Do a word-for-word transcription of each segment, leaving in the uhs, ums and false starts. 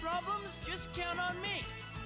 problems, just count on me.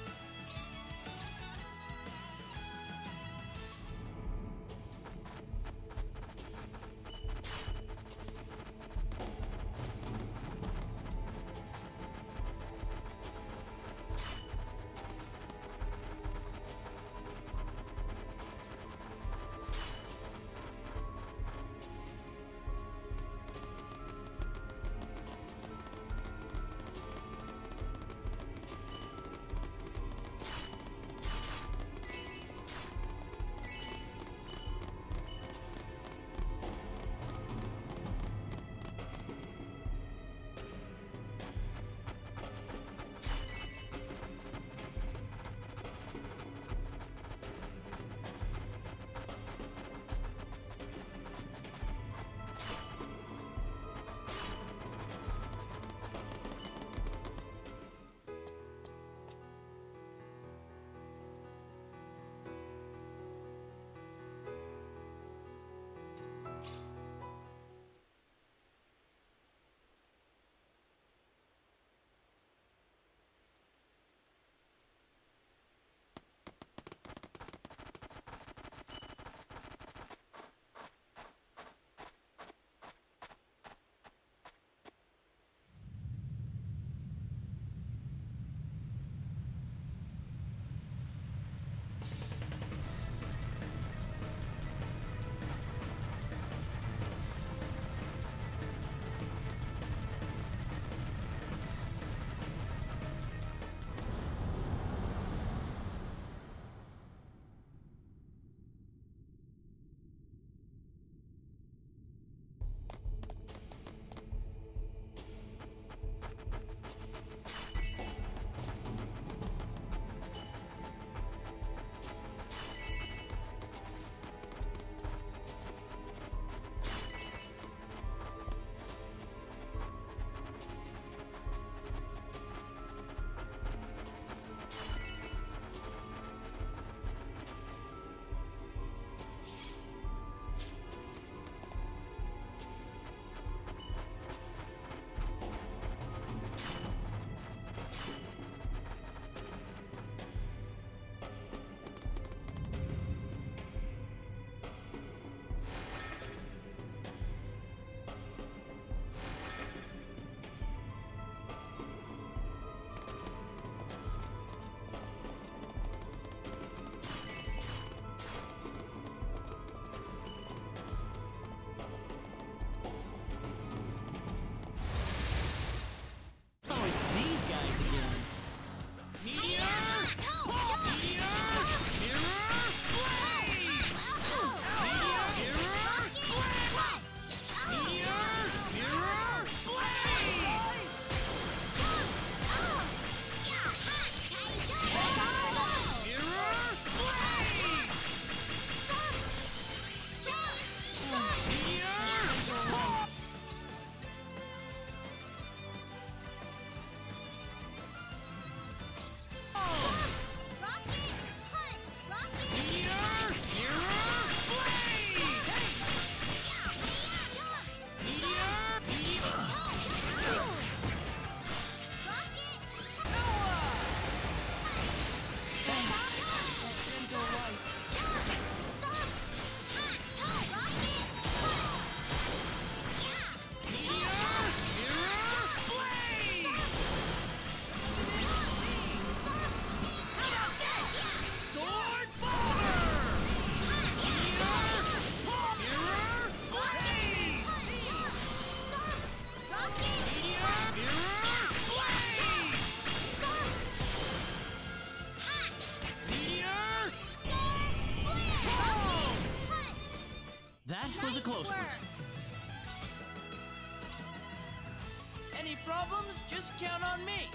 That was a close one. Any problems, just count on me.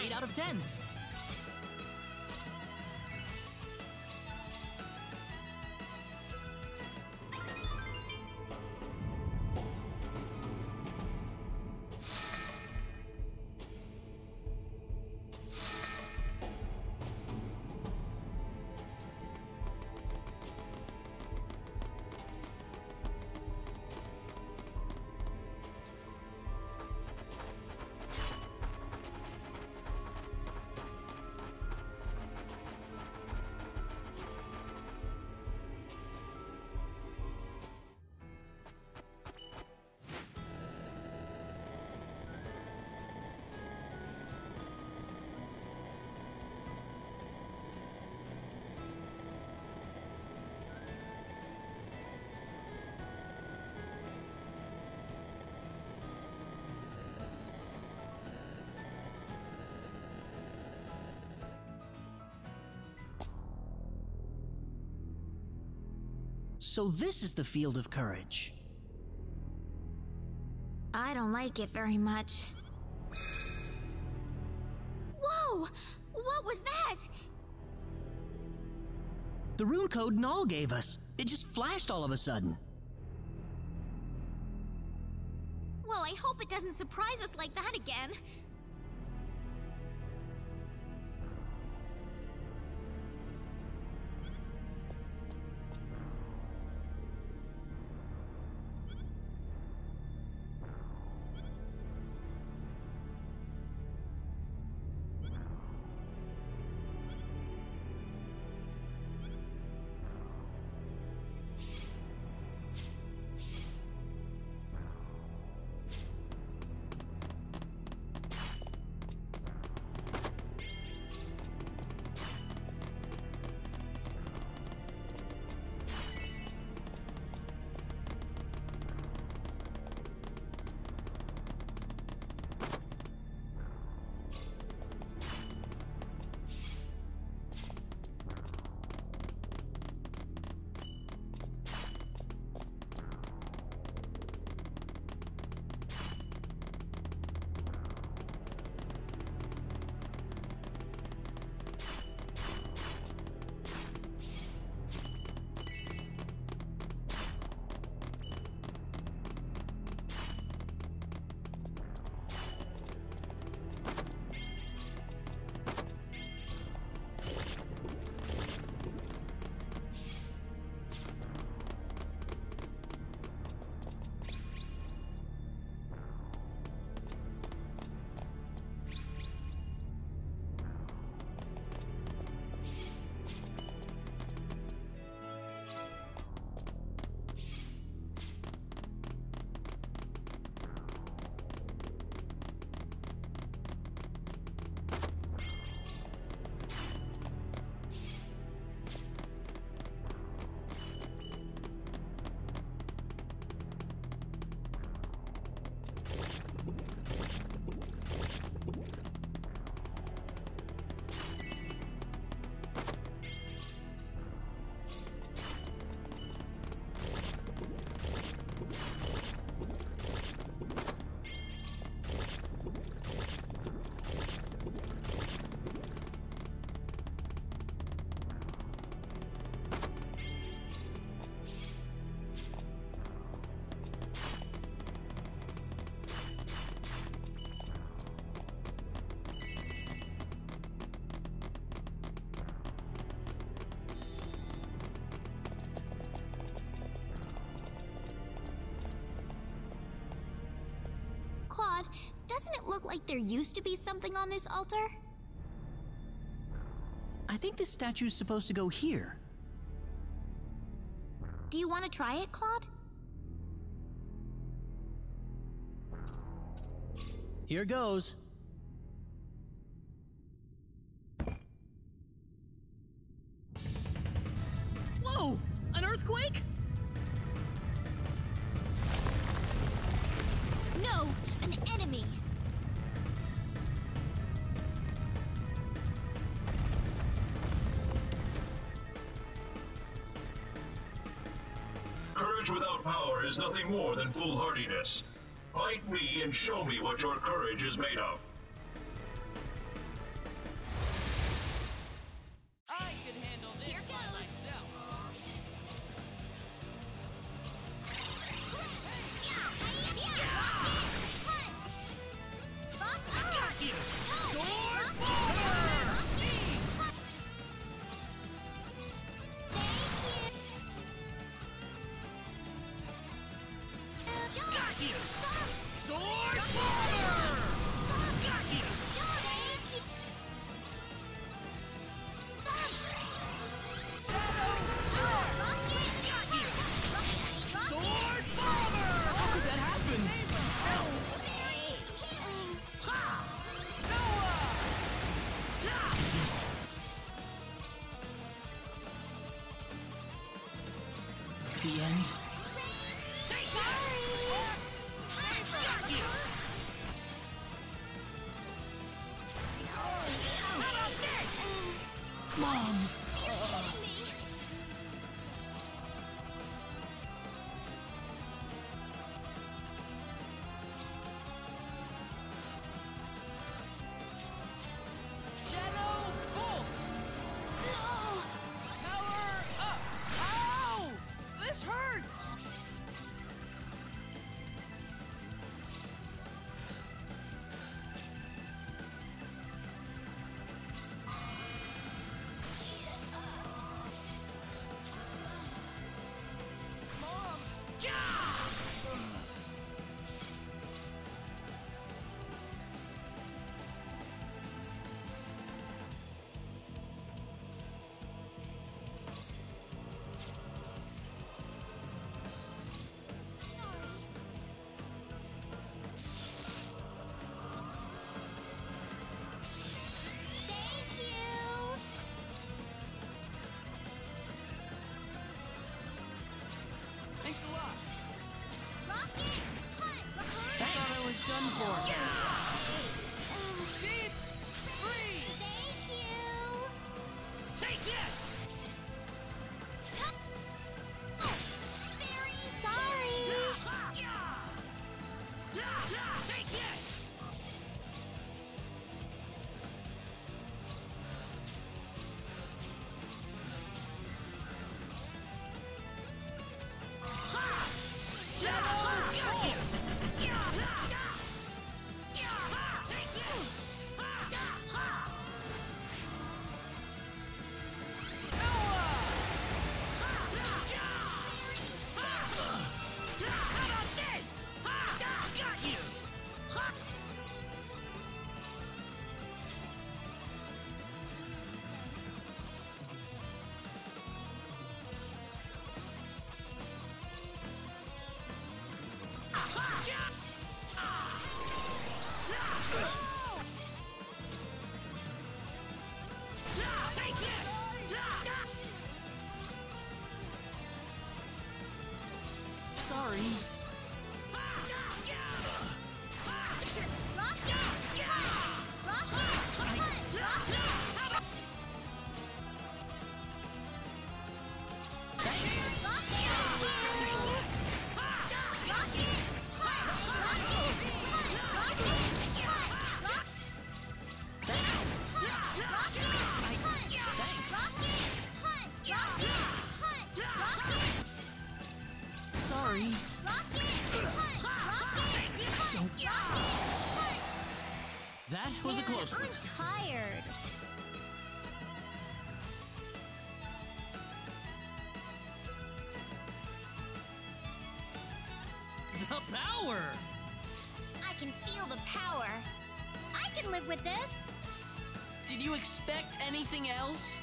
eight out of ten. So this is the field of courage. I don't like it very much. Whoa! What was that? The rune code Null gave us. It just flashed all of a sudden. Well, I hope it doesn't surprise us like that again. Claude, doesn't it look like there used to be something on this altar? I think this statue's supposed to go here. Do you want to try it, Claude? Here goes. Whoa! An earthquake? No! An enemy! Courage without power is nothing more than foolhardiness. Fight me and show me what your courage is made of. the end. Mom! Done for. Sheep free. Thank you. Take this. Very sorry. Take this. Sorry. Sorry. That was a close one. I'm tired. The power! I can feel the power. I can live with this. Did you expect anything else?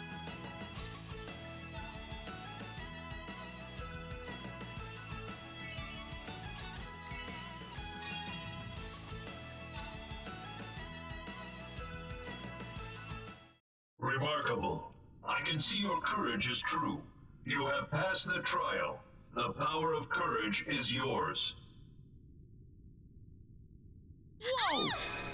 Remarkable. I can see your courage is true. You have passed the trial. The power of courage is yours. Whoa!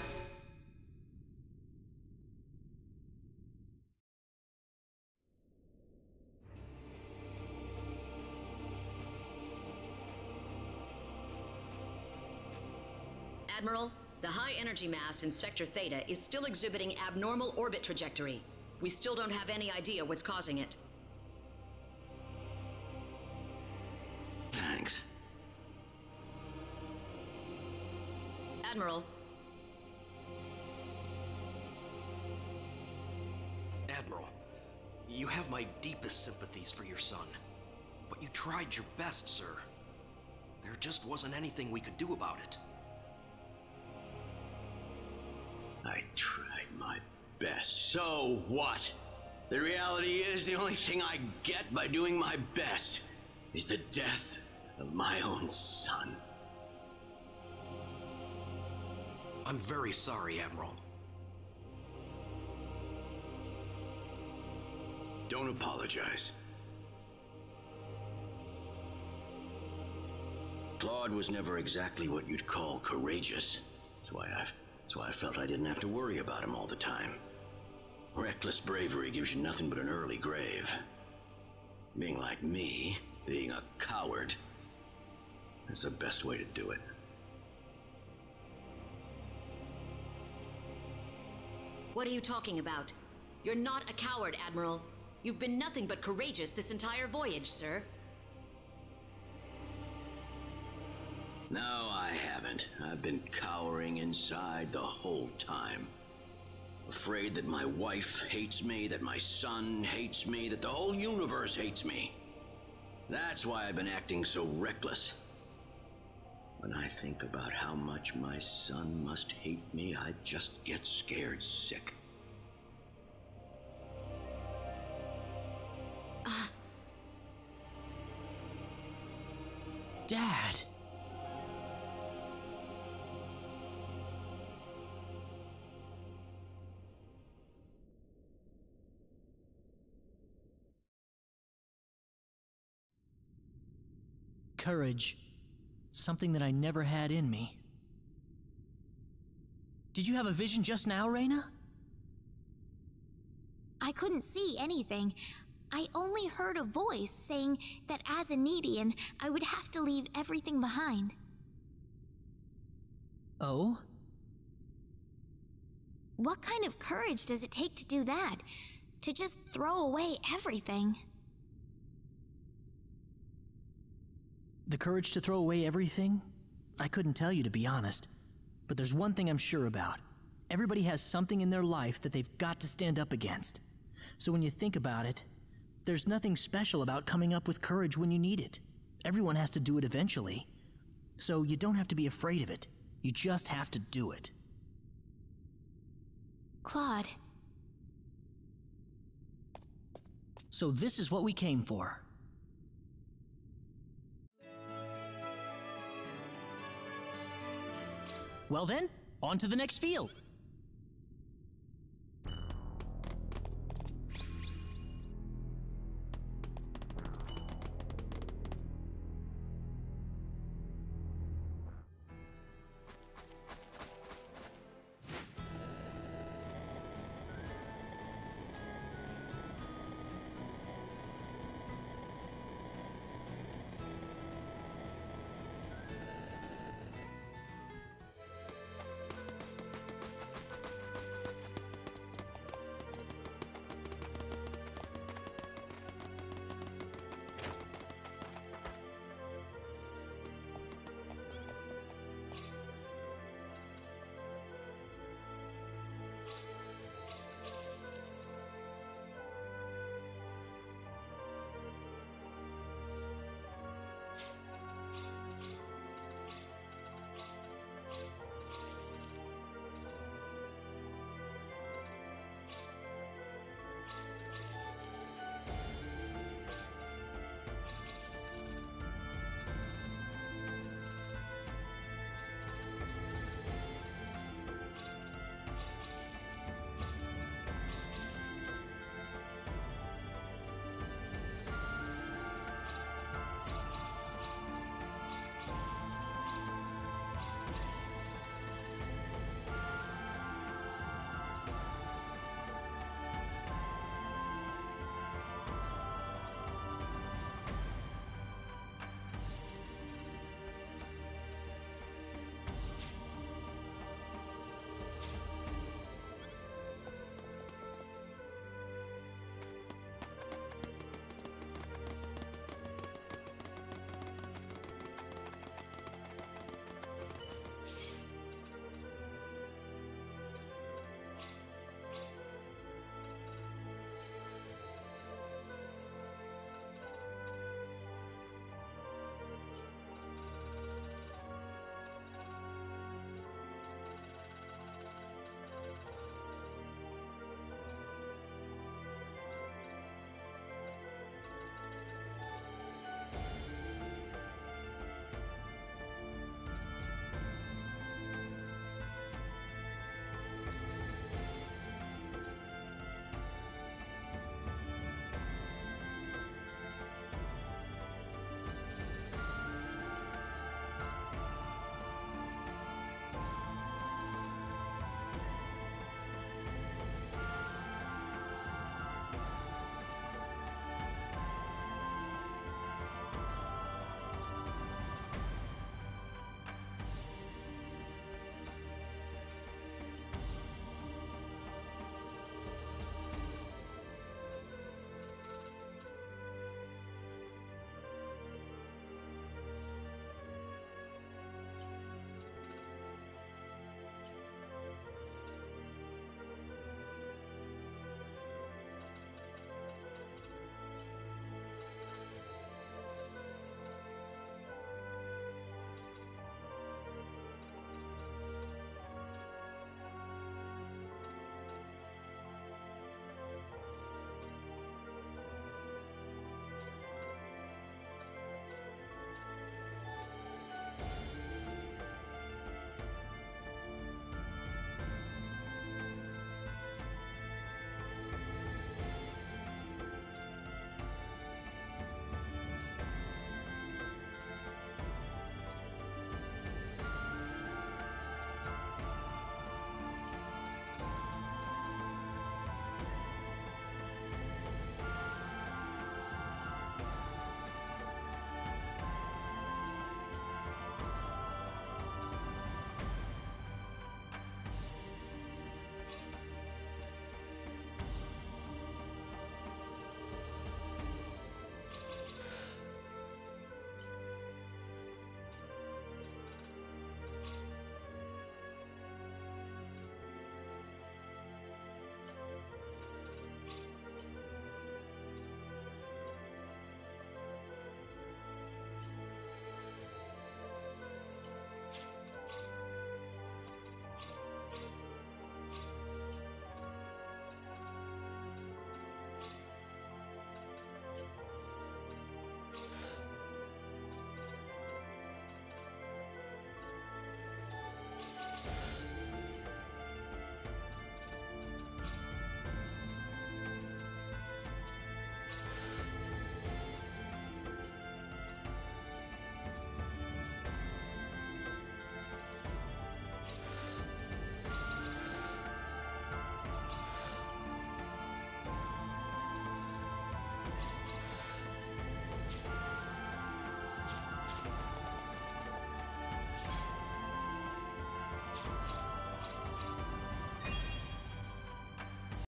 Admiral, the high energy mass in Sector Theta is still exhibiting abnormal orbit trajectory. We still don't have any idea what's causing it. Thanks. Admiral. Admiral, you have my deepest sympathies for your son. But you tried your best, sir. There just wasn't anything we could do about it. I tried my best. So what? The reality is the only thing I get by doing my best is the death of my own son. I'm very sorry, Admiral. Don't apologize. Claude was never exactly what you'd call courageous. That's why I, that's why I felt I didn't have to worry about him all the time. Reckless bravery gives you nothing but an early grave. Being like me, being a coward, that's the best way to do it. What are you talking about? You're not a coward, Admiral. You've been nothing but courageous this entire voyage, sir. No, I haven't. I've been cowering inside the whole time. Afraid that my wife hates me, that my son hates me, that the whole universe hates me. That's why I've been acting so reckless. When I think about how much my son must hate me, I just get scared sick. Uh... Dad! Courage. Something that I never had in me. Did you have a vision just now, Reyna? I couldn't see anything. I only heard a voice saying that as a Nedian, I would have to leave everything behind. Oh? What kind of courage does it take to do that? To just throw away everything? The courage to throw away everything? I couldn't tell you, to be honest. But there's one thing I'm sure about. Everybody has something in their life that they've got to stand up against. So when you think about it, there's nothing special about coming up with courage when you need it. Everyone has to do it eventually. So you don't have to be afraid of it. You just have to do it. Claude. So this is what we came for. Well then, on to the next field.